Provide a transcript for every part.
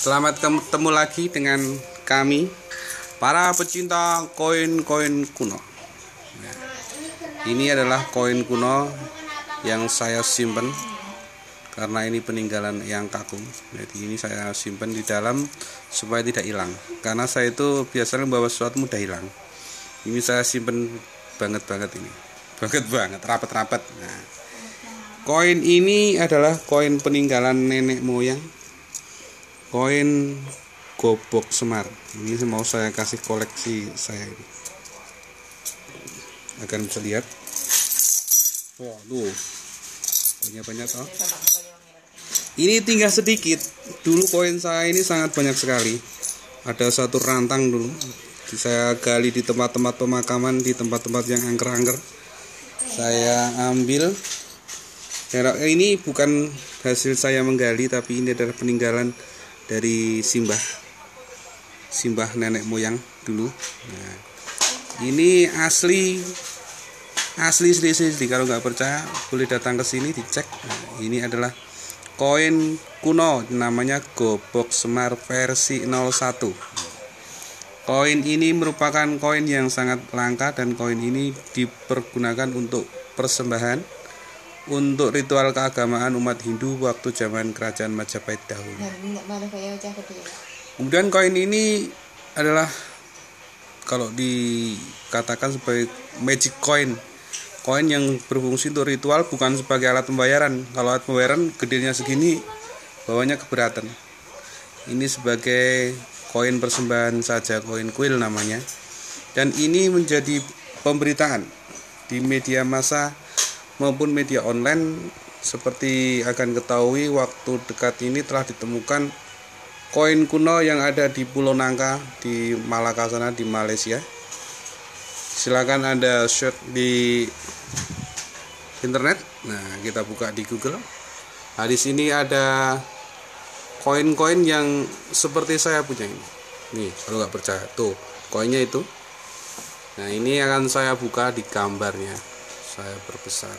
Selamat ketemu lagi dengan kami, para pecinta koin-koin kuno. Nah, ini adalah koin kuno yang saya simpan karena ini peninggalan yang kakung. Jadi ini saya simpan di dalam supaya tidak hilang. Karena saya itu biasanya membawa sesuatu mudah hilang. Ini saya simpan banget ini. Banget, rapat. Nah, koin ini adalah koin peninggalan nenek moyang. Koin Gobok Semar. Ini mau saya kasih koleksi saya ini. Akan bisa lihat. Wah, tuh. Banyak toh. Ini tinggal sedikit. Dulu koin saya ini sangat banyak sekali. Ada satu rantang dulu. Saya gali di tempat-tempat pemakaman, di tempat-tempat yang angker-angker. Saya ambil. Ini bukan hasil saya menggali, tapi ini adalah peninggalan dari simbah nenek moyang dulu. Nah, ini asli. Kalau nggak percaya boleh datang ke sini dicek. Nah, ini adalah koin kuno namanya Gobok Semar versi 01. Koin ini merupakan koin yang sangat langka dan koin ini dipergunakan untuk persembahan untuk ritual keagamaan umat Hindu waktu zaman kerajaan Majapahit dahulu. Kemudian koin ini adalah kalau dikatakan sebagai magic coin, koin yang berfungsi untuk ritual, bukan sebagai alat pembayaran. Kalau alat pembayaran gedenya segini, bawahnya keberatan. Ini sebagai koin persembahan saja, koin kuil namanya. Dan ini menjadi pemberitaan di media massa maupun media online. Seperti akan ketahui, waktu dekat ini telah ditemukan koin kuno yang ada di Pulau Nangka di Malaka sana, di Malaysia. Silakan Anda search di internet. Nah, kita buka di Google. Nah, di sini ada koin-koin yang seperti saya punya ini. Nih, kalau nggak percaya, tuh koinnya itu. Nah, ini akan saya buka di gambarnya. Saya perbesar.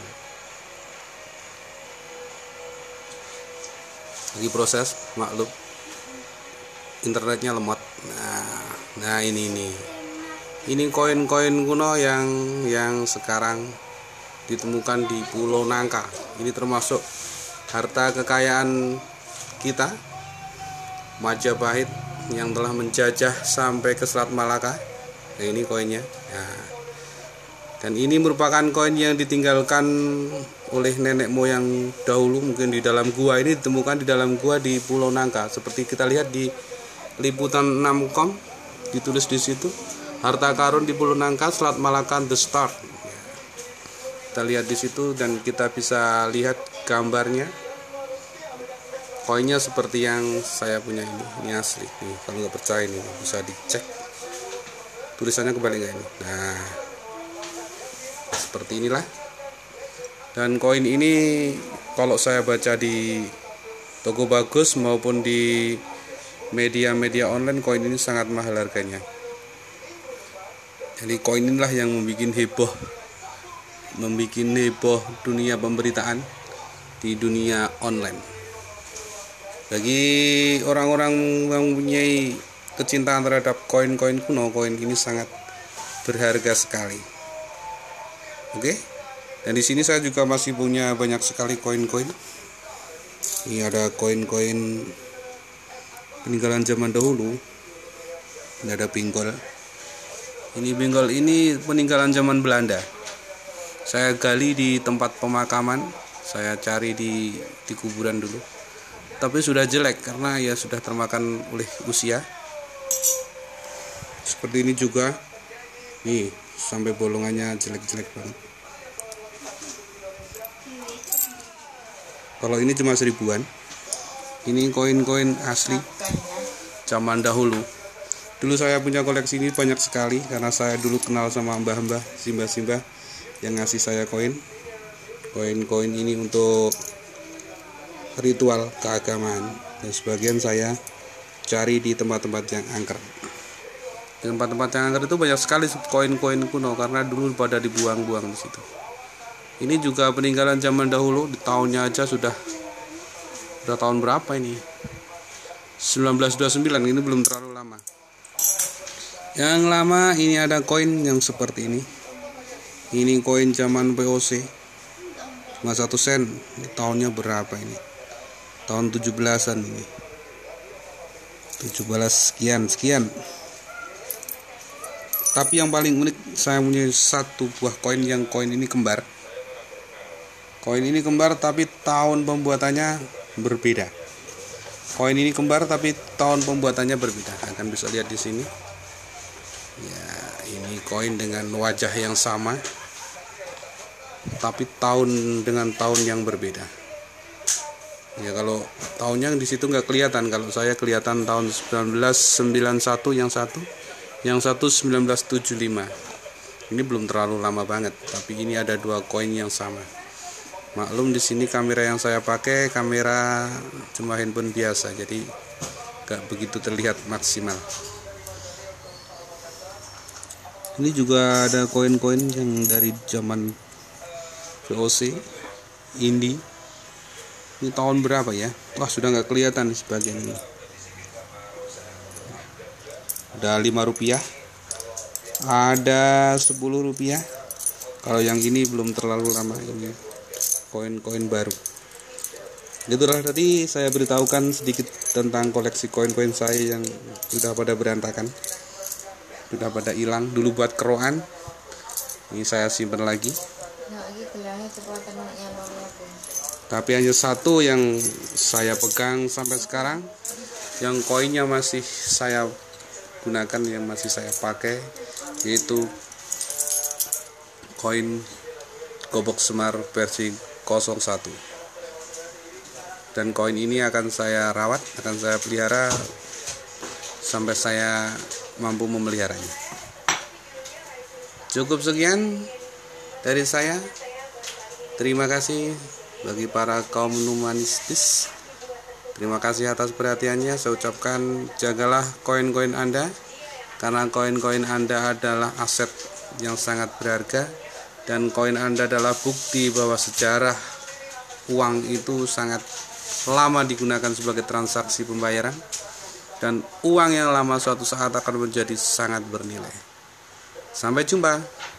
Lagi proses, maklum. Internetnya lemot. Nah ini nih. Ini koin-koin kuno yang sekarang ditemukan di Pulau Nangka. Ini termasuk harta kekayaan kita, Majapahit, yang telah menjajah sampai ke Selat Malaka. Nah, ini koinnya. Nah, dan ini merupakan koin yang ditinggalkan oleh nenek moyang dahulu, mungkin di dalam gua. Ini ditemukan di dalam gua di Pulau Nangka. Seperti kita lihat di liputan 6com, ditulis di situ, harta karun di Pulau Nangka, Selat Malaka, The Start. Kita lihat di situ dan kita bisa lihat gambarnya. Koinnya seperti yang saya punya ini. Ini asli. Nih, kalau nggak percaya ini bisa dicek. Tulisannya kebalik nggak ini? Nah, seperti inilah. Dan koin ini kalau saya baca di toko bagus maupun di media-media online, koin ini sangat mahal harganya. Jadi koin inilah yang membuat heboh dunia pemberitaan di dunia online. Bagi orang-orang yang mempunyai kecintaan terhadap koin-koin kuno, koin ini sangat berharga sekali. Oke. Dan di sini saya juga masih punya banyak sekali koin-koin. Ini ada koin-koin peninggalan zaman dahulu. Ini ada pinggol. Ini pinggol ini peninggalan zaman Belanda. Saya gali di tempat pemakaman. Saya cari di kuburan dulu. Tapi sudah jelek karena ya sudah termakan oleh usia. Seperti ini juga. Nih, sampai bolongannya jelek-jelek banget. Kalau ini cuma 1000-an. Ini koin-koin asli zaman dahulu. Dulu saya punya koleksi ini banyak sekali karena saya dulu kenal sama mbah-mbah, simbah-simbah yang ngasih saya koin. Koin-koin ini untuk ritual keagamaan, dan sebagian saya cari di tempat-tempat yang angker. Di tempat-tempat yang angker itu banyak sekali koin-koin kuno karena dulu pada dibuang-buang di situ. Ini juga peninggalan zaman dahulu, di tahunnya aja sudah tahun berapa ini? 1929, ini belum terlalu lama. Yang lama ini ada koin yang seperti ini. Ini koin zaman VOC, cuma 1 sen. Ini tahunnya berapa ini? Tahun 17-an ini. 17 sekian. Tapi yang paling unik, saya punya satu buah koin yang koin ini kembar. Koin ini kembar tapi tahun pembuatannya berbeda. Koin ini kembar tapi tahun pembuatannya berbeda. Akan bisa lihat di sini. Ya, ini koin dengan wajah yang sama, tapi tahun dengan tahun yang berbeda. Ya, kalau tahunnya di situ nggak kelihatan. Kalau saya kelihatan tahun 1991 yang satu 1975. Ini belum terlalu lama banget, tapi ini ada 2 koin yang sama. Maklum di sini kamera yang saya pakai kamera cuma handphone biasa, jadi nggak begitu terlihat maksimal. Ini juga ada koin-koin yang dari zaman VOC, Indi. Ini tahun berapa ya? Wah, sudah nggak kelihatan di sebagian ini. Ada 5 rupiah, ada 10 rupiah. Kalau yang ini belum terlalu lama, ini koin-koin baru. Itulah tadi saya beritahukan sedikit tentang koleksi koin-koin saya yang sudah pada berantakan, sudah pada hilang. Dulu buat keroan, ini saya simpan lagi. Tapi hanya satu yang saya pegang sampai sekarang, yang koinnya masih saya gunakan, yang masih saya pakai, yaitu koin Gobok Semar versi 01. Dan koin ini akan saya rawat, akan saya pelihara sampai saya mampu memeliharanya. Cukup sekian dari saya. Terima kasih bagi para kaum numanistis. Terima kasih atas perhatiannya. Saya ucapkan jagalah koin-koin Anda, karena koin-koin Anda adalah aset yang sangat berharga, dan koin Anda adalah bukti bahwa sejarah uang itu sangat lama digunakan sebagai transaksi pembayaran, dan uang yang lama suatu saat akan menjadi sangat bernilai. Sampai jumpa.